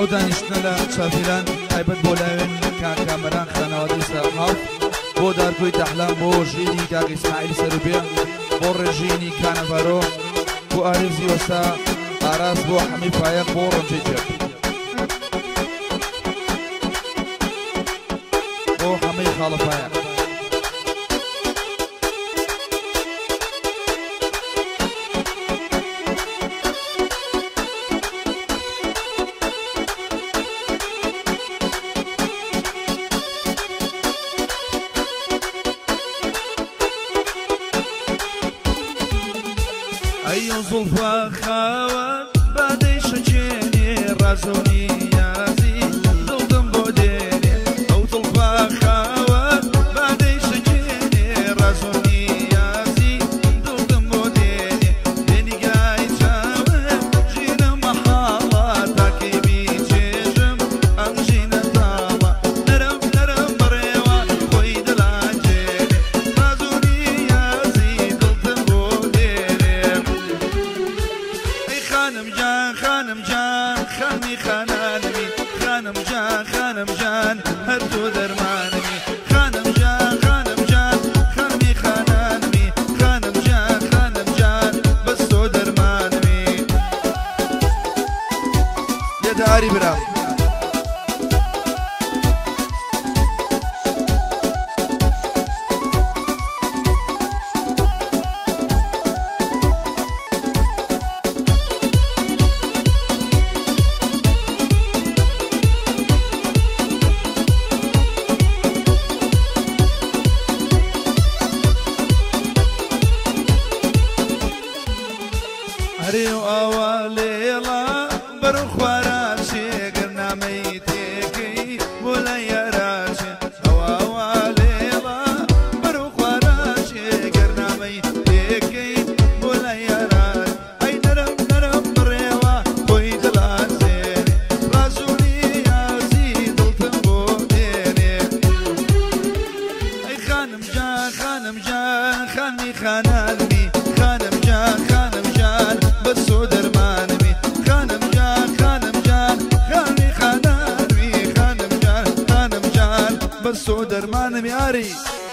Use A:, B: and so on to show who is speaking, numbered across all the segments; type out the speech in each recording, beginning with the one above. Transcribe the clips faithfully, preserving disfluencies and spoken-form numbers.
A: ئەو دانیشتنە لە چافیران تایبەت بۆ لاوێن کاک کامەران خانەوادەی سەرحاڵ بۆ دارگۆی دەحلام بۆ ژینی کاک ئیسماعیل سەروبێ بۆ ڕێژینی کانەڤارۆ بۆ ئارێزی وەستا ئاراس بۆ حەمی فایەق بۆ ڕەنجەی جێب بۆ حەمەی خاڵە فایەق
B: أي زلفة خاوت بعدي شجيني رازوني يازي ضلدم بوديني أو زلفة خاوت بعدي شجيني رازوني يازي ضلدم بوديني بيني قاي تاوي جينا محالة تاكي بيجيجم أم جينا تاوى نرم نرم بريوة خويد العجيني رازوني يازي ضلدم بوديني خانم جان خانم جان خاني خانانمي خانم جان خانم جان هردو درمانمي خانم جان خانم جان خاني خانانمي خانم جان خانم جان بسو درمانمي
A: يا داري برا
B: هريو أواليلا برخواراشي قرنا ميتيكي ولا يراشي أو أواليلا برخواراشي قرنا ميتيكي ولا يراشي أي نرم نرم بريوا خويد العزيني رازوني يازي دلتن بوديني أي خانم جان خانم جان خاني خانانمي خانم جان خانم جان بسو درمانمي خانم جان خانم جان خاني خانانمي خانم جان خانم جان بسو درمانمي عاري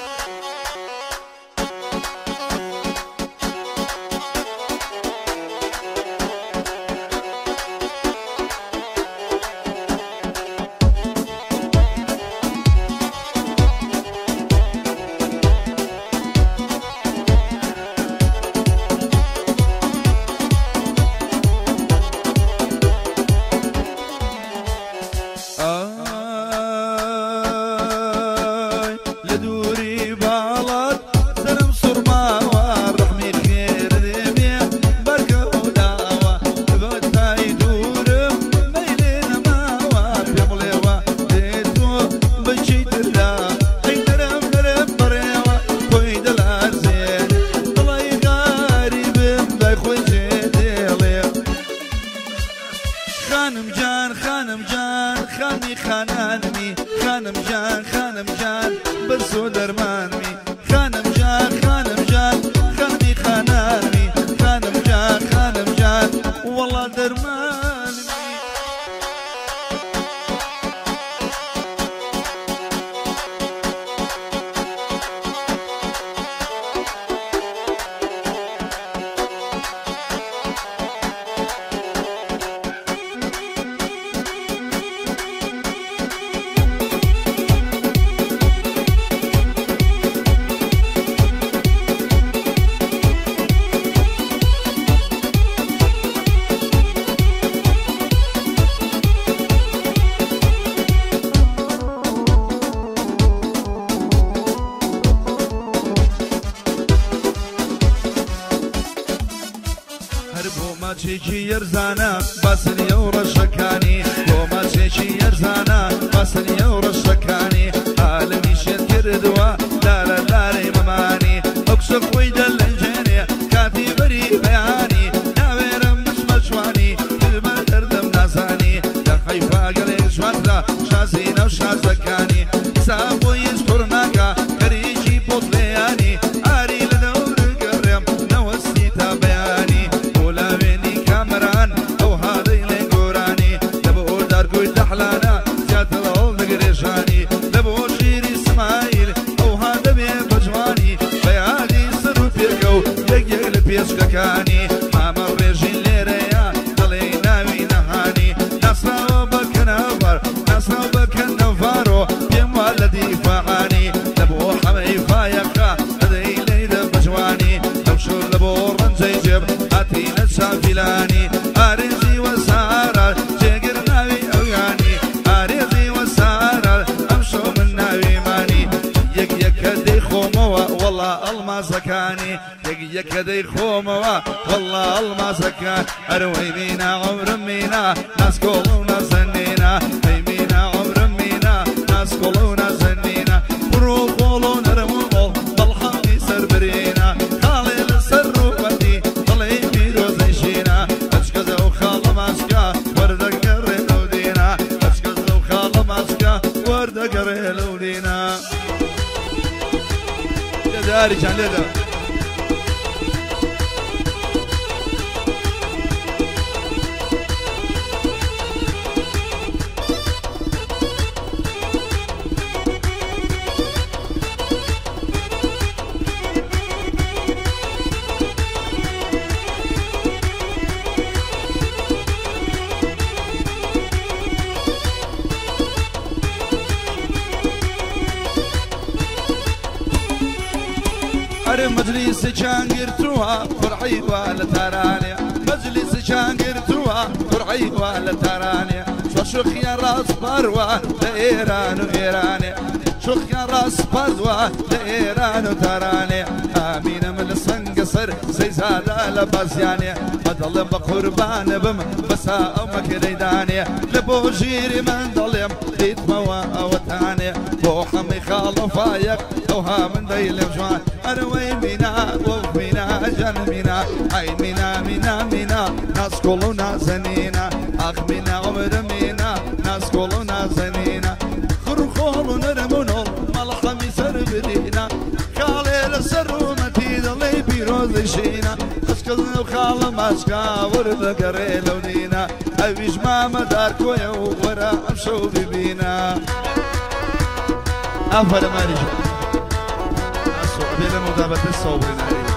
B: لدوري بالات سلام صرما والرحمي خير دمي بركة ودعوة بغتاي دورم ميلين ماوا بيمليوا ديتو بجي ترا اي نرم نرم بريوا خويد العزين الله غريب باي خوي جديلي خانم جان خانم جان خاني خانانمي خانم جان خانم جان بسو درمانمي خانم جان خانم جان خاني خانانمي خانم جان خانم جان والله درمانمي بۆ ماچێکی یەرزانە باسنیە و ڕەشەکانی بۆ ماچێکی یەرزانە باسنیە و ڕەشەکانی عالەمی شێت کردووە لارە لارەی مەمانی ئەوکسە خۆی دەلەنجێنێ کاتی بەری بەیانی ناوێرم بچمە جوانی دلمە دەردەم نازانی لە حەیفا گەلێک جواندا شازینە و شازەکانی ئیسا بۆی هیچ توڕ ناکا کەریکی پۆتلێیانی ئاری لە دەور گەڕێم نەوەستی تا بەیانی بۆ لاوێنی کامەران ئەو هادەی لێ گۆرانی لە بۆ دارگۆی پێچکەکانی مامە ڕێژی لێرەیە دڵێ ناوی نەهانی ناسراوە بەکەنەڤەر ناسراو بەکەنەڤارۆ پێم وا لە دیفاعانی لە بۆ حەمەی فایەکە دەدەی لەیدە بەجوانی لەو شور لە بۆ ڕەنجەی جێب هاتینە چاویلانی ئارێزی وەسارە جێگر ناوی ئەویانی ئارێزی وەسارە ئەم شۆ من ناویمانی یەک یەکە دەی خۆمەوە وەڵا ئەڵمازەکانی یەک یەکە دەی خۆمەوە وەڵا ئەڵمازەکان ئەروەی مینا عومرم مینا ناسکۆڵ و نازەنینە ئەی مینا عومرم مینا ناسکۆڵ و نازەنینە بڕۆ خۆڵ و نەرم و مۆڵ بەڵحاقی سەربرینە خاڵێ لەسەر ڕووبەتی دڵێ پیرۆزەی شینە ئەچکەزە و خاڵە ماسکە وەردەگەڕێ لەو دینە ئەچکەزە و خاڵە ماسکە وەردەگەڕێ لەو دینە لێداری جان لێدە مجلس جانگرتوها فرعي ولا تراني مجلس جانگرتوها فرعي ولا تراني شوخ يا راس بروه لإيران وإيراني شوخ يا راس بروه لإيران وتراني آمين من الصنقصر زي زاد لبزياني بضل بقربان بم بسا أو مكريداني لبو جيري من ظلم ليت موا وتاني بو حمي خالو فايق اوها من بيل جوان اروي مينا وفينا جن مينا اي مينا مينا مينا ناس كلنا زنينا اخ مينا عمر مينا ناس كلنا زنينا خرخول نرمونول ملخمي سربرينا خالي لسرومتي ضلي بيروز شينا اسكلنا وخال ماسكا ورد قري لونينا اويش ماما دار كويا ورا امشو ببينا افر ماريجو بين مدابة الصوبين عليه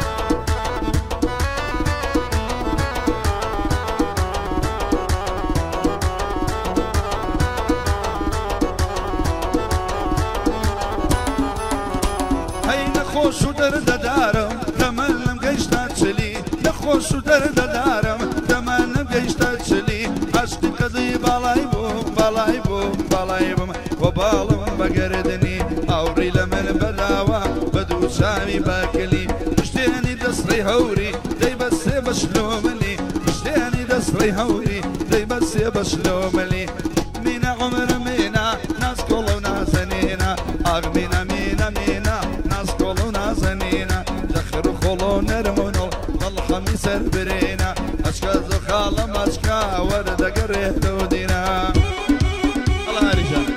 B: هاي نخوش ودرد دارم تملم قيشتا تشلي نخوش ودرد دارم تملم قيشتا تشلي عشقي قضي بالايبو بالايبو بالايبو وبالم بقردني اوري لمن بلاوة بدو سامي باكلي مشتاني دسري هوري دي بس بشلوملي مشتاني دسري هوري دي بس بشلوملي مينا عمر مينا ناس كلو نازنينا اغ مينا مينا مينا ناس كلو نازنينا دخر خلو نرمونو والحمي سربرينا اشكاز خالم اشكا ورد قريه دودينا الله رجال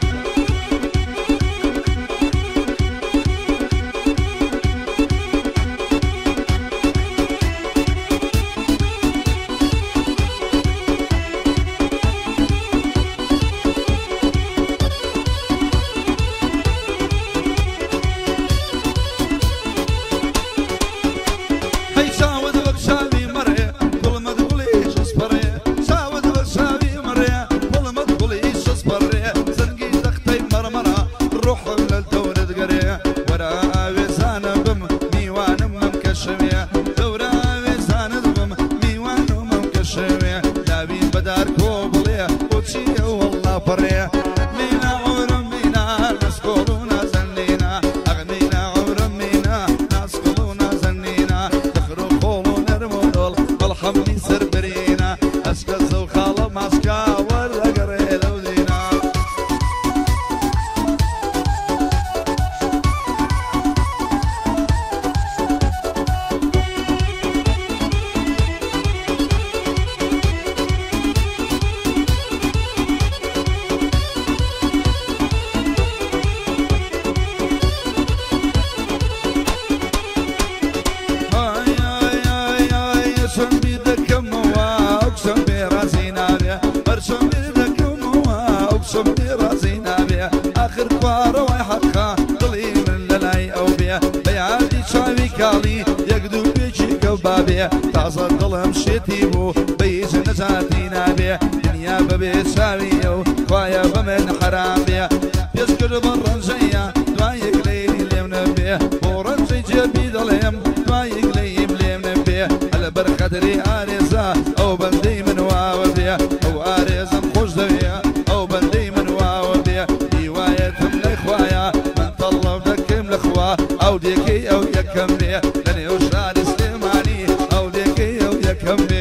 B: بابي تازە دڵم شێتی بوو بەیج نەجاتی نابێ دنیا بەبێ چاویە و خوایە بە من حرام بێ پێشکرد بە ڕەنجەیە دوایەک لەیلی لێم نەبێ بۆ ڕەنجەی جێبی دەڵێم دوایەک لەیم لێم نەبێ هەلە بەر قەدری ئارێزە ئەو بەندەی من واوە بێ ئەو ئارێزم خۆش دەوێ ئەو بەندەی من واوە بێ هیوایەتم لەی خوایە من تەڵەو دەکەم لە خوا ئەو دێکەی ئەو یەکەم بێ لە نێو شاری سلێمانی ئەو دێکەی ئەو یەکەم بێ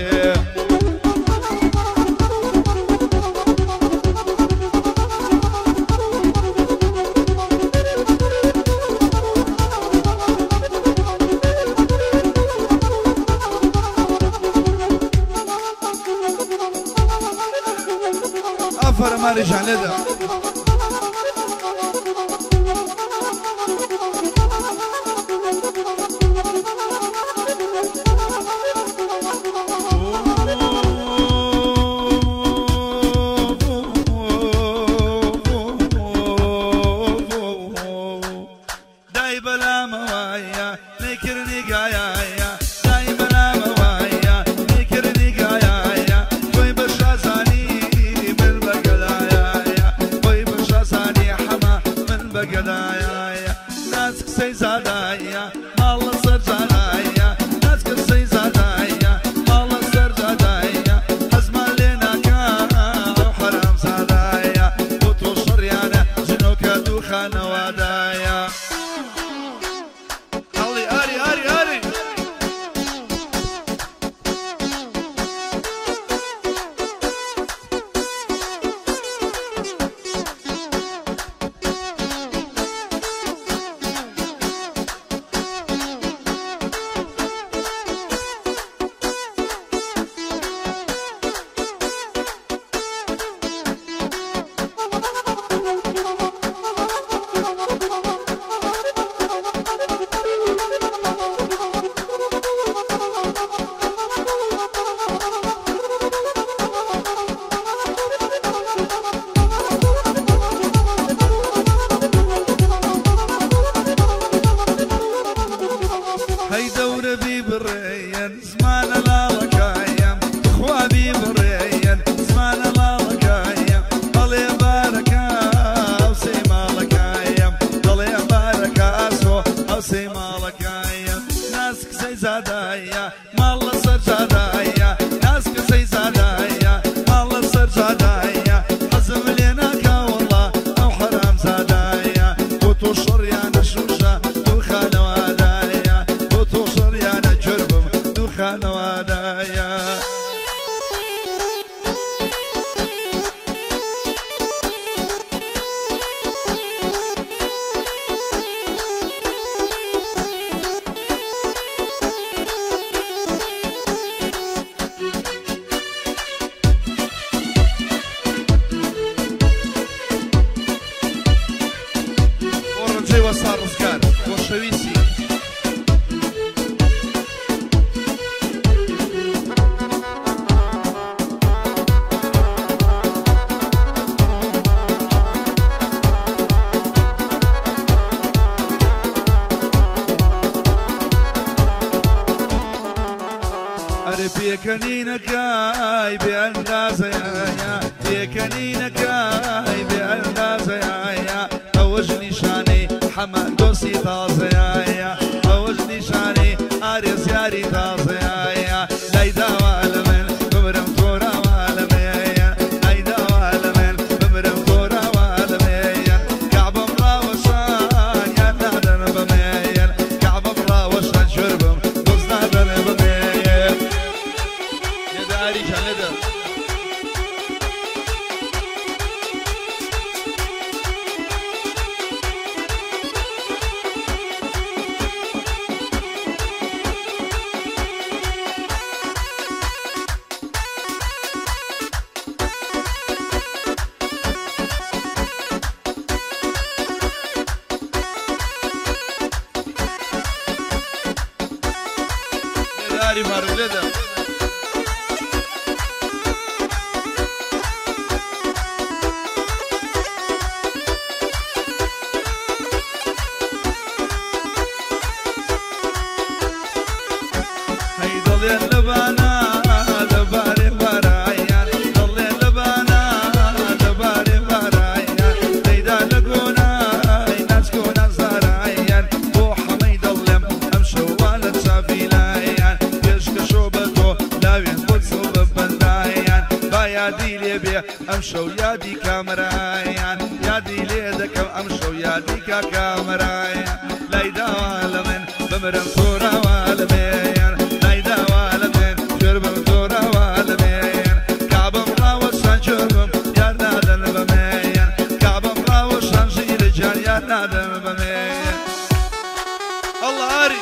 A: ئەفەرە ماریجان لێدە
B: دای بەلامەوایە نەیکردنی گایایە دای بەلامەوایە نەیکردنی گایایە خۆی بە شازانی من بەگەلایایە خۆی بە شازانی حەما من بەگەلایایە ناز قسەی زادایە ماڵ لەسەر جادایە ناز قسەی زادایە ماڵ لەسەر جادایە حەزمان لێ ناکا ئەو حەرام زادایە بۆ تۆ شەڕیانە ژنۆکە دوو خانەوادایە
A: هەڵی ئاری ئاری ئاری
B: هەی دەورە بی بڕێیەن زمانە لاڵەکایەم خوا بی بڕێیەن زمانە لاڵەکایەم دەڵێ بارەکە ئەو سەی ماڵەکایەم دەڵێ بارەکە ئاسۆ ئەو سەی ماڵەکایەم ناز کسەی زادایە ماڵ لەسەر جادایە ناز کسەی زادایە ماڵ لەسەر جادایە حەزم لێ ناکا وەڵڵا ئەو حەرام زادایە بۆ تۆ شەڕیانە شوشە دوو خانەوادایە بۆ تۆ شەڕیانە جربم دوو خانەوادایە
A: بۆ ڕەنجەی وەسا ڕزگار بۆ شەویستی
B: ئەرێ پێکەنینەکەی بێ ئەندازەیە پێکەنینەکەی بێ ئەندازەیە ئەوەش نیشانەی حەمە دۆستی تازەیە ئەوەش نیشانەی ئارێزیاری تازەیە لای داوا لە من بمرم تۆراوا لە مێیە لای داوا لە من بمرم تۆراوا لە مێیە کەعبەم ڕاوەشان یان نادەن بە مێیە کەعبەم ڕاوەشان جربم دۆست نادەن بە مێیە
A: لێدە ئاریجان لێدە ئاری فاروق لێدە
B: هەی دڵێن لەبانە دەبارێ بارایان دڵێن لەبانە دەبارێ بارایان دەیدا لە گۆنای ناچکۆ نازارایان بۆ حەمەی دڵێم ئەم شەوە لە چاڤیلایان پێشکەشۆ بە تۆ لاوێن بۆ چۆ بە بەندایان با یادی لێ بێ ئەم شەو یادی کامەرایان یادی لێ دەکەم ئەم شەو یادی کا کامەرایان لای داوا لە من بمرم تۆراوا لە بێیان لای داوا لە من ژێر بم تۆراوا لە بێیان کابم ڕاوە شانجۆرم یار نادەن بەمێیان کابم ڕاوە شانژیرە جان یار نادەن بەمێیان ئەڵڵا ئاری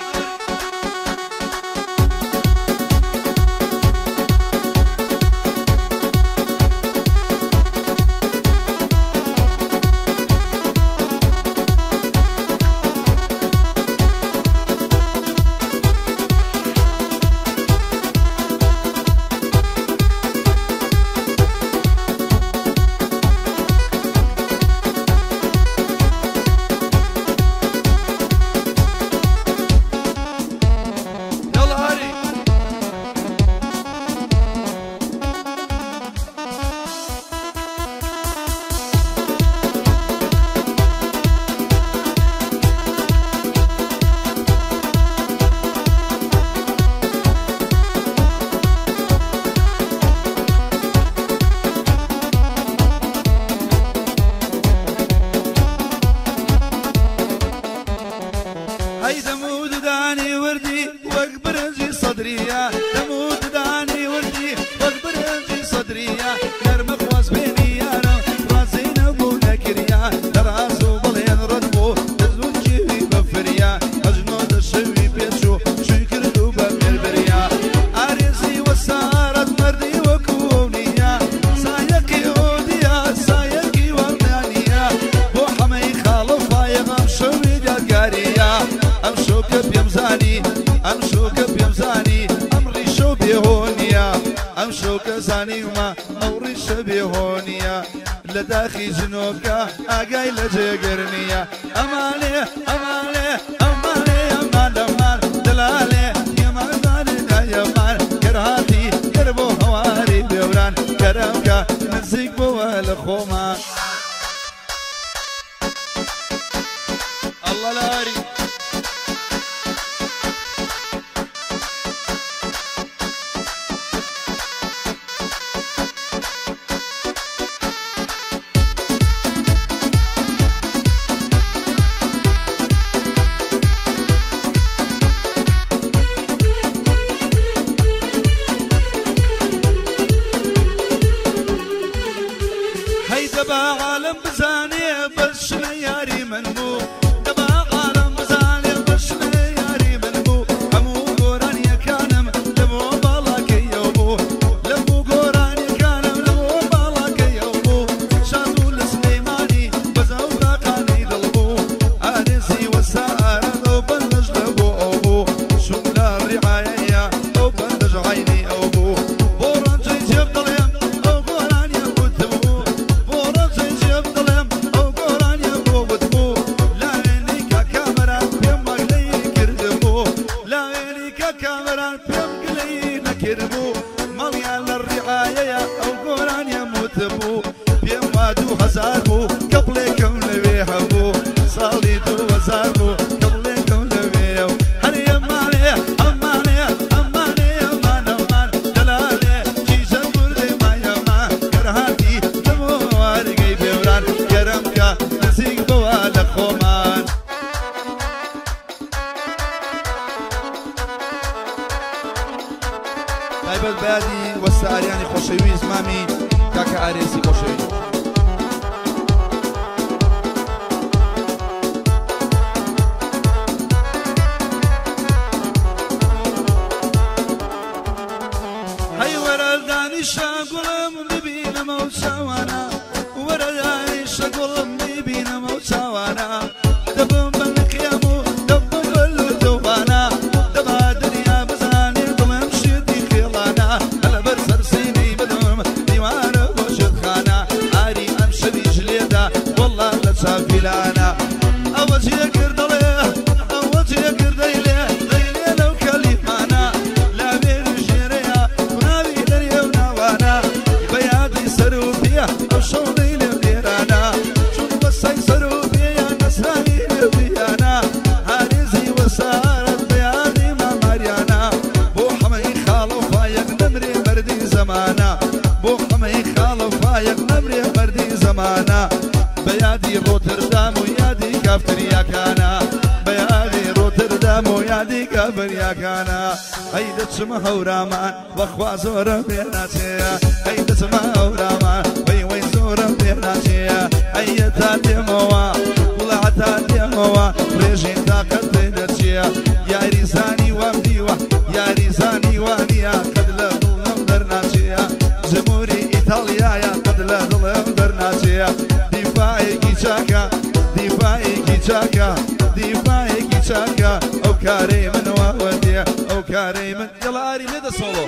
B: هاي دمود داني وردي واكبرنجي صدريا دمود داني وردي واكبرنجي صدريا نرم خواص بيني انا رازين ابو نكريا دراسو بلين ردبو تزون جيبي بفريا اجنود الشوي بيتشو شكر دوبا بالبريا عريسي وسارت مردي وكونيا سايقي اوديا سايقي وردانيا بو حمي خالفا يغم شوي دالقاريا امشو كبيمزاني امشو كبيمزاني امري شو بيهونيا امشو كزاني وما امري شو بيهونيا لداخي جنوبكا اقاي لجيقرنيا امالي امالي امالي امان امان دلالي يمان ظالنا يمان كرهاتي كربو هواري بيوران كرمكا نزيق بوالخومان الله لاري دبا عالم بزاني بس ياري منمو دبا عالم بزاني بس ياري منمو امو قران يا كانم لبو بالاك يوبو لبو قران يا كانم لبو بالاك يوبو شادو السليماني بزاو قاني ضلبو انسي وسار او بلج لبو ابو شملا الرعايه او بلج عيني ابو بوران جيب ضليم او قران يا كتبو كربو مليان الرعاية أو قران يموت بو بيم وادو هزاربو قبلكم لبيحبو صاليدو وزاربو قبلكم لبيحو هل يماني أماني أماني أمان أمان دلالي جيزا بردي ما يمان كرهاتي دمو وارقي بيوران كرمكا نسيق بوالك خومان تایبەت بەیادی وەستاریانی خۆشەویست مامی کاکە ئارێزی خۆشەوی هەی وەرە دانیشە گوڵم ببینەمە و چاوانە وەرە دانیشە گوڵم ببینەمە و چاوانە دەبم بە نقیام و دەبم بە لوتۆبانە دەبا دنیا بزانێ دڵم شێتی خێڵانە هەلەبەر سەرسینەی بدۆم دیوارە بۆ شێتخانە ئاری ئەم شەویش لێدا وەڵڵا لە چاڤیلانە ئەوە چیە کردەڵێ ئەوە چیە کردەی لێ دەیلێ لەو کەلیمانە لاوێری زمانه بو حمي خالف فايق نمري مردي زمانه بيادي روتردام ويادي كافتريا كانا بيادي روتردام ويادي كافتريا كانا هيدا تسمى هورامان واخوا زورا بيناتيا هيدا تسمى هورامان وي وي زورا بيناتيا هيا تاتي موا ولا تاتي موا ريجين طاقت بيناتيا يا ريزاني وامديوه يا ريزاني وانيا قد لا ظلم درناتيا جمهوري ايطاليا يا قد لا ظلم درناتيا دفاعي كيشاكا دفاعي كيشاكا دفاعي كيشاكا او كاري من ووديا او كاري من يلا اري لدى سولو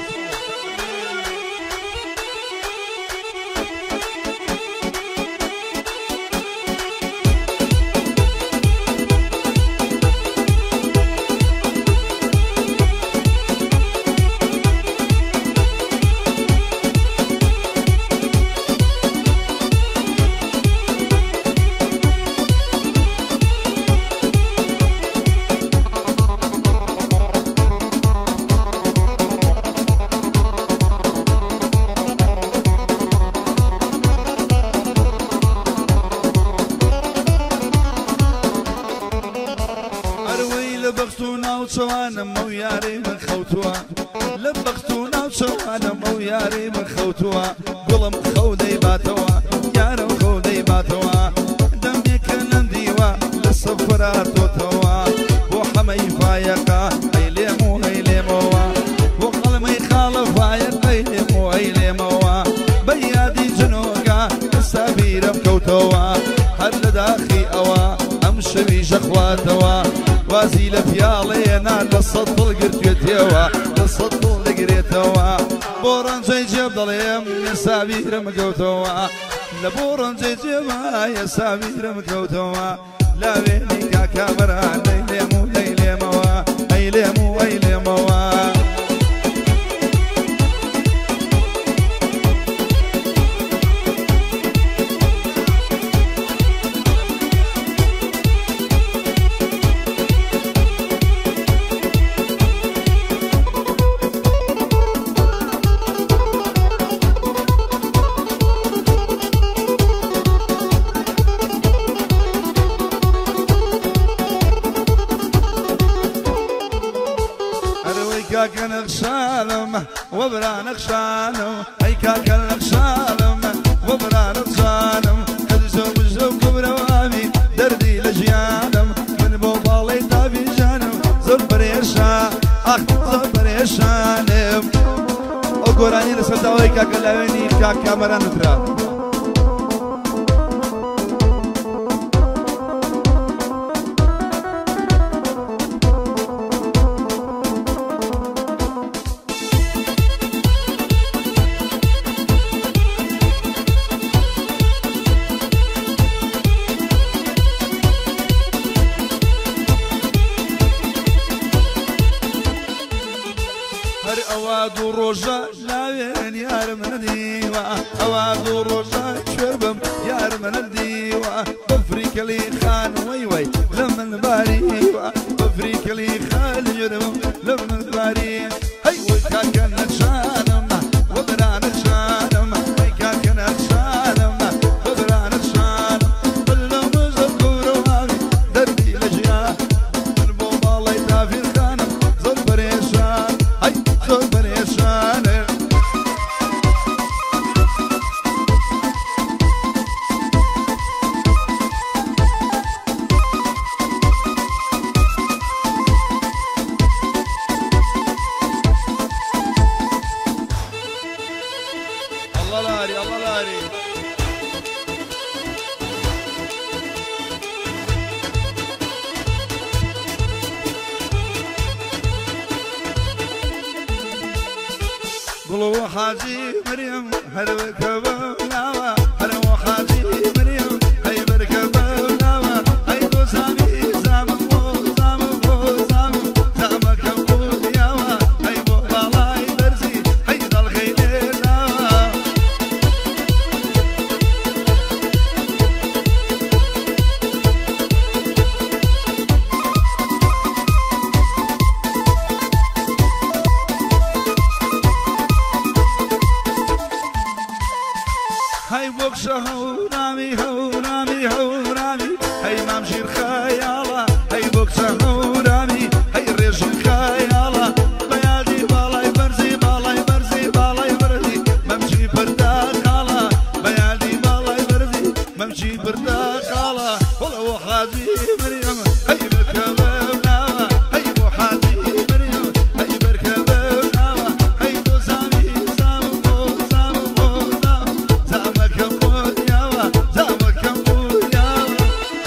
B: وشوانا مو ياري من خوتوا لبختونا وشوانا مو ياري من خوتوا قلم خودي باتوا يارم خودي باتوا دمي كلم ديوا للصفرات وتوا وحمي فايقا ايليمو ايليموا وقلمي خالف فايق ايليمو ايليموا بيادي جنوقا السبير بكوتوا هل داخي اوا امشي بجخواتوا وازيل فيالينا للسطل قرتيتوا للسطل قريتوا بوران جاي جيب ضليم يا سابير مكوتوا لبوران جاي جيب يا سابير مكوتوا لا بيني كاكامرا ليليمو ليليمو ايليمو ايليمو كاكا نغشالم وبرا نغشالم اي كاكا نغشالم وبرا نغشالم حجزو بجزو كبروامي دردي لجيانم من بوبالي تابي جانم زور بريشان اخ زور بريشانم وقراني لسلتاوي كاكا لاويني كاكا مرا نترا اوادو روجا لاوين يار من ديوا اوادو روجا شربم يار من ديوا بفريك لي خان وي وي لمن باريوا بفريك لي خان يربم لمن باري هي وكاكا نشانم وبرا نشانم هي كاكا نشانم وبرا نشانم بلو مزكور وامي دردي لجيا من بوبا لي تافي خانم زور بريشان هي زور بريشان الله لاري الله لاري قولوا حاجي مريم هل كبلاوة هل حاجي مريم هي بركبلاوة هي دوسامي زامو زامو زامو زامك بودياوة هي بوبالاي درسي هي دال خيلاوة بخش هورامي هورامي هورامي هي مامشي الخيالة هي بخش هورامي هي ريش الخيالة بيادي بالاي برزي بالاي برزي بالاي برزي ممشي برداخالة بيادي بالاي برزي ممشي برداخالة ولو حاجي مريم هي بكبر ناوى هي بو حاجي مريم هي بركبر ناوى هي دو زامي زامو بو زامو بو زامو زامك بو ياوى زامك بو ياوى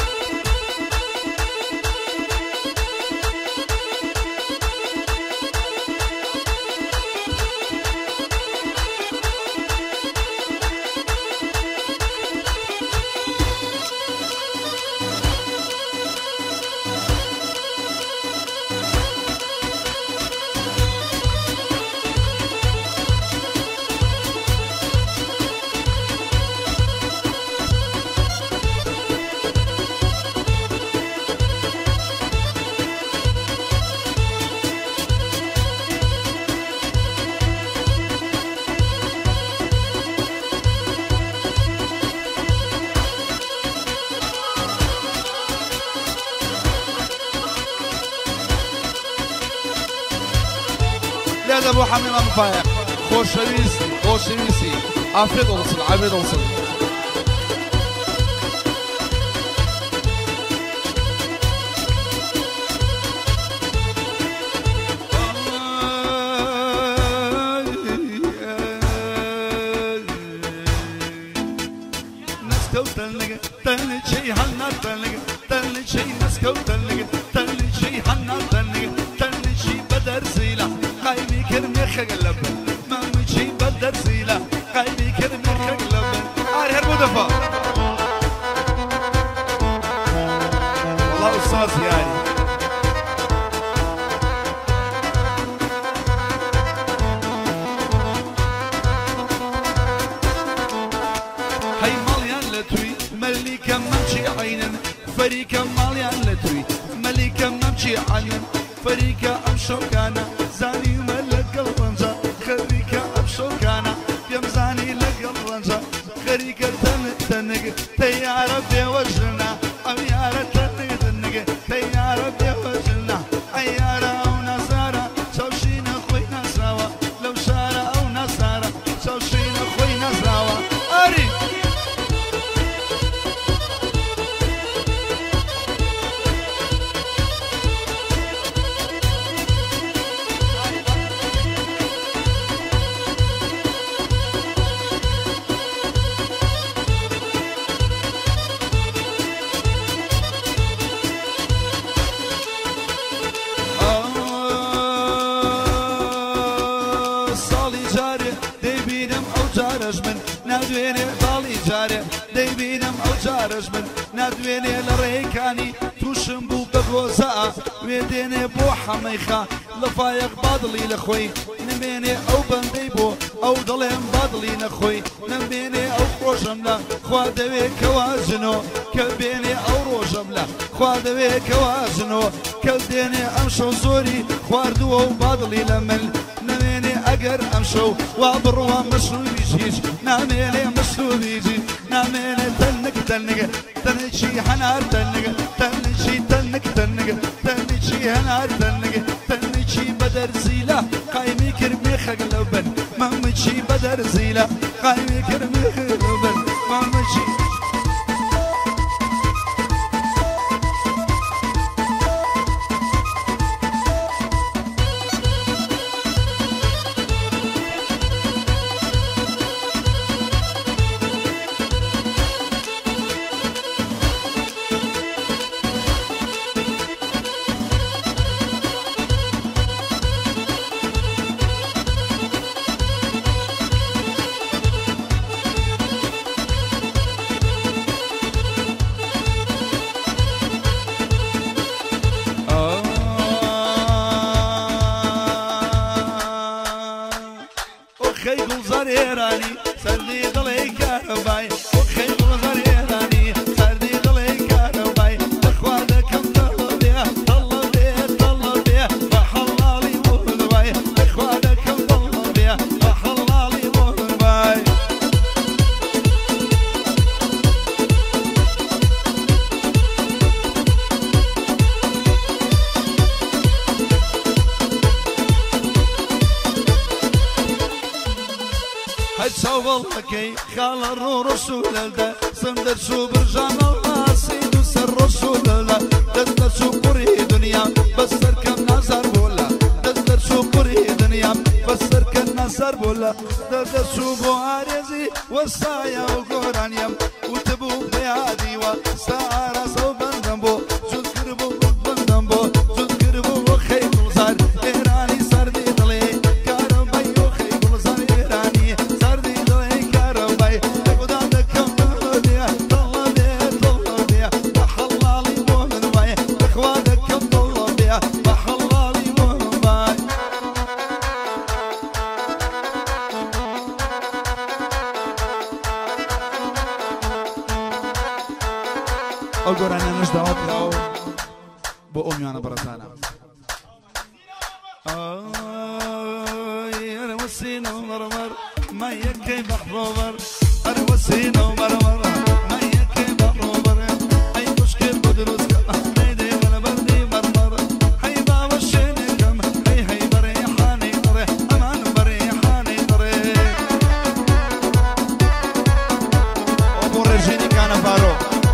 A: لا ابو حميم مفايق خوشويسي خوشويسي afiyet olsun afiyet olsun.
B: نسكو تلنق تلنق شي حنا تلنق تلنق شي نسكو تلنق تلنق شي حنا تلنق تلنق شي بدر زيلا قايمي كرمي خقلب ما مشي بدر زيلا قايمي كرمي خقلب
A: هاي هربو دفا
B: والله استاذ يعني هي مليان لتوي ملكة ممشي عينا فريكة مليان لتوي ملكة ممشي عينا فريكة أمشوكانا زاني ملك الرنجة خريكة أمشوكانا يمزاني لك الرنجة خريكة تنق تنق تيارة بوجهنا أميارة تنق تنق تيارة بوجهنا عيارة أو نصارى شوشينا خوينا سوا لو شارة أو نصارى شوشينا خوينا سوا أري نادويني ضالي جاري ديبينم او جارش من نادويني لريكاني توشم بو بغوزاء ويديني بو حميخا لفايق باضلي لخوي نميني او بنديبو او ضلهم باضلي نخوي نميني او خوشملا خوادوي كوازنو كبيني او روشملا خوادوي كوازنو كبيني امشو زوري خواردو او باضلي لمل نميني اقر امشو وابروا مشروي جيش ناميني مشروي جي ناميني تنك تنك تنشي حنار تنك تنشي تنك تنك تنشي حنار تنك تنشي بدر زيلا قايمي كرمي خقلبن ممشي بدر زيلا قايمي كرمي خقلبن ممشي هاي تصور لكي خال الرسول الله صندر شو برجان الله سيدو سر رسول الله دستر شو قري دنيا بسر كم نظر بولا دستر شو قري دنيا بسر كم نظر بولا دستر شو بوارزي وصايا وقرانيا وتبو بيادي وسارة صوبان دنبو شو تقربو بندنبو شو تقربو خيب وصار إيراني سردي ضلي كارباي وخيب وصار إيراني سردي ضلي كارباي تقودا دكم ضلبيا ضلبيا ضلبيا بحلالي مؤمن باي إخوانكم ضلبيا بحلالي مؤمن باي أقول أنا نجدعوك لو بأمي أنا برسانا آي أنا وسينا ومرمر ما يكي بحروبر أنا وسينا ومرمر ما يكي بحروبر أي مشكل بدروس ليدي ولا بردي مرمر هي بابا الشيني كم هي هي بريحاني طريح أمان بريحاني طريح أبو رجيني كان فاروق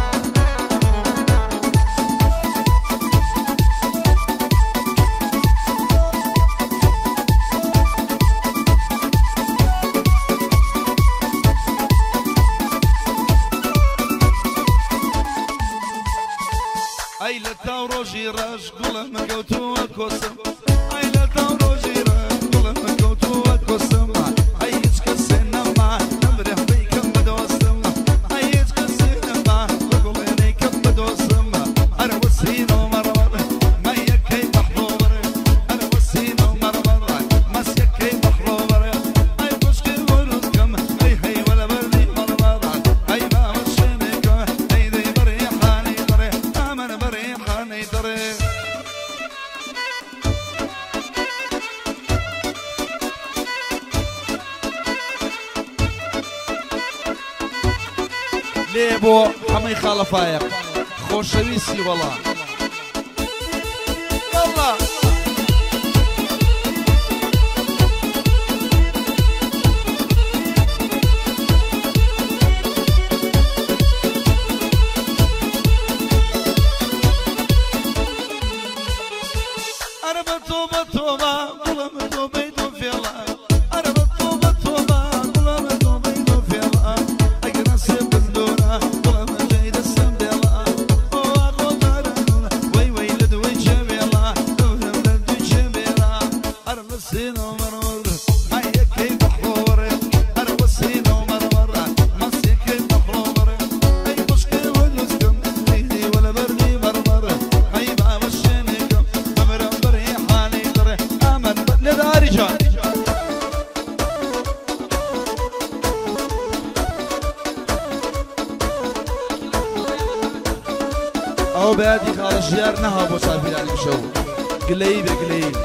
B: أي لتاورو جيراج قول ما قوتو أكوسم أي لتاورو جيراج قول ما قوتو أكوسم أي يتكسينا ما نمرح بيكم بدوسم أي يتكسينا ما قول إنيكم بدوسم أنا وسينو مرمر ما يكي بحروبر أنا وسينو مرمر ما سيكي بحروبر أي مشكل ورزكم أي هي ولا بردي مرمر أي ما وشينكم أي ذي بريحاني طريح أمن بريحاني طريح ليه بو حمي خالفايق خوشويسي والله والله أنا بتوبة توبة قول بتوبة يدو في الله أنا بتوبة توبة قول بتوبة يدو في الله أجنس بندورة قول ما جيد السم دي الله وأقول دارنا وي وي لدوي جمي الله دولة لدوي جمي الله أنا مسينو مرمر ما يكي بحور أنا وسينو مرمر ما سيكي بحور أي مشكلة ونسكم ليلي ولا بردي مرمر هاي بقى وشينكم أمر بريحاني طريح أمن لذا رجال أو بادي خارج جيار نهب وصافي يعني مشو قليب يا قليب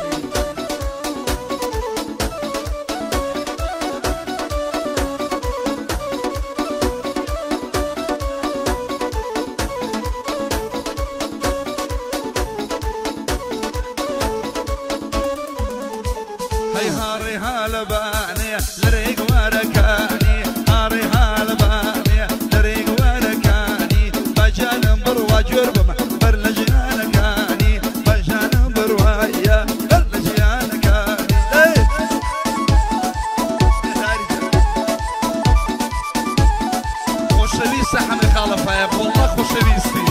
B: هي هاري هالباني لريق وركاني هاري هالباني لريق وركاني بجان بروا جربم برلجان كاني بجان بروايا برلجان كاني خوشويسة حمي خالفة يا والله خوشويستي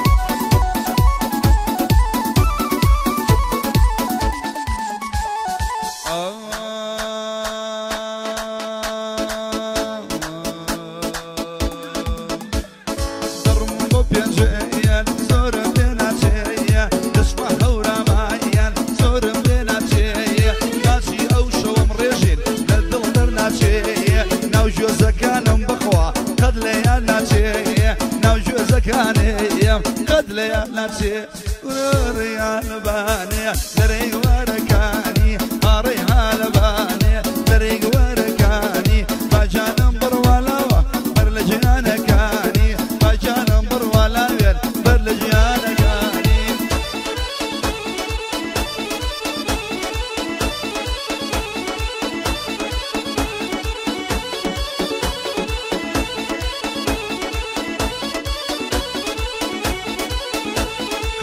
B: قد ليالنا شيء وريال باني لريق وركاني ريال باني لريق وركاني بجان بروالا برلجان كاني بجان بروالا برلجان كاني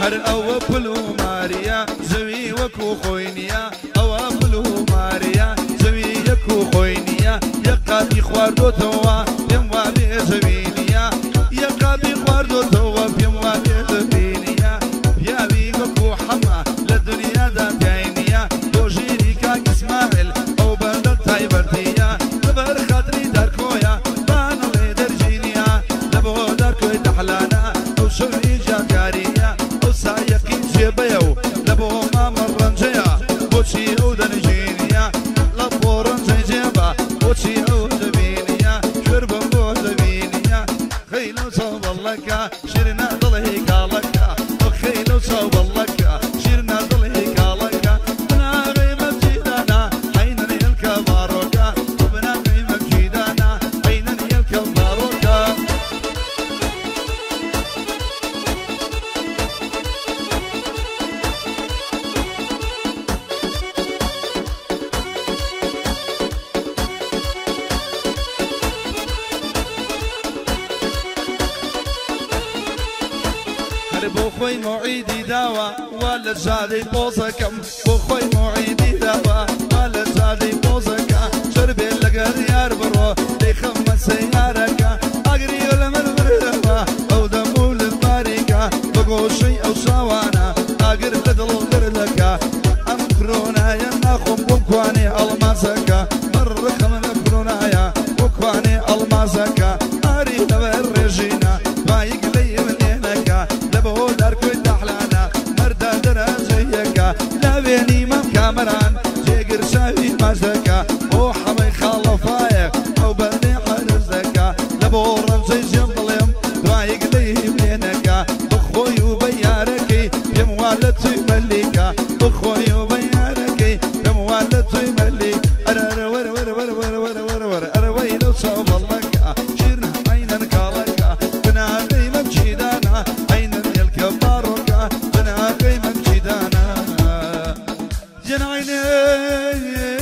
B: هر او بلو ماريا زوي وكو خوينيا او بلو ماريا زوي يكو خوينيا يقابي خواردو توا يموالي زوينيا يقابي خواردو توا يموالي زوينيا يا بيكو حما للدنيا دا بعينيا دوجيني كاك اسماعيل او بلد تايبرتيا لبر خاطري داركويا بانا لي درجينيا لبو داركوي تحلانا او شغلي جاكاريا او سايقين جيبيو لبو ما مرنجيا بوشي او دنجينيا لبو رنجي جيبا بوشي او دبينيا شرب بو دبينيا خيلو صوب اللكا شرنا ضلهي كالكا وخيلو صوب اللكا شرنا ضلهي كالكا بنا غيمة جيدانا عينا يلكا باروكا بنا غيمة جيدانا عينا يلكا باروكا بخوي معيدي داوا ولا زادي بوزكم بخوي معيدي داوا ولا زادي بوزكا شربي لقر يار برو لي خمس سيارك اقري ولا من مرهبا او دمول الطريقة بقوشي او سوانا اقر لدل غرلكا ام كرونايا ناخم بكواني الماسكا مرخ من كرونايا بكواني الماسكا اري لبر رجينا بايق لي من هناك لبو داركوي تحلانا مردا درازيكا لابيني مام كامران جيقر شاوي مازكا وحمي خالفايك او بني حرزكا لبو رمزي جنبليم بايق لي من هناك بخوي وبياركي يموالتي مليكا بخوي وبياركي يموالتي مليك ارر ور ور ور ور ور ور ور ارويلو صوب اللكا شيرنا عينا كالكا بنا قيمة جيدانا عينا يلكا باروكا بنا قيمة جيدانا جن عيني